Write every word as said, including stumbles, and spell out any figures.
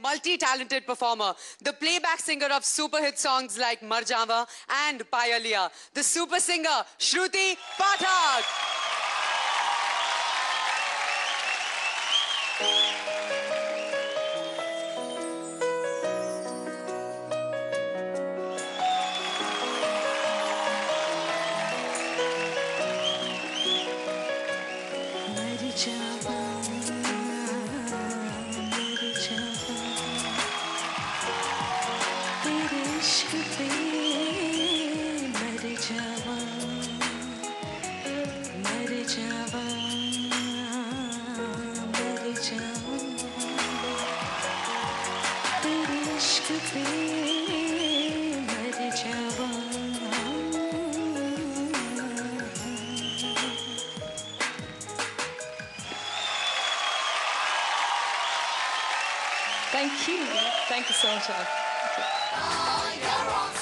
multi-talented performer, the playback singer of super hit songs like Mar Jawa and Paya Liya, the super singer Shruti Pathak. Thank you. Thank you so much.